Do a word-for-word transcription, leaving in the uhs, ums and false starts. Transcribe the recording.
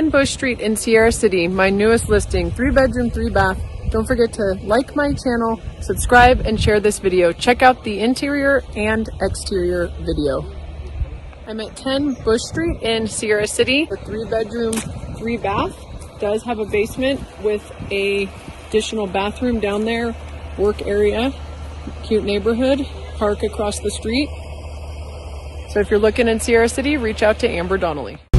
ten Busch Street in Sierra City, my newest listing, three bedroom, three bath. Don't forget to like my channel, subscribe, and share this video. Check out the interior and exterior video. I'm at ten Busch Street in Sierra City. The three bedroom, three bath does have a basement with a additional bathroom down there, work area, cute neighborhood, park across the street. So if you're looking in Sierra City, reach out to Amber Donnelly.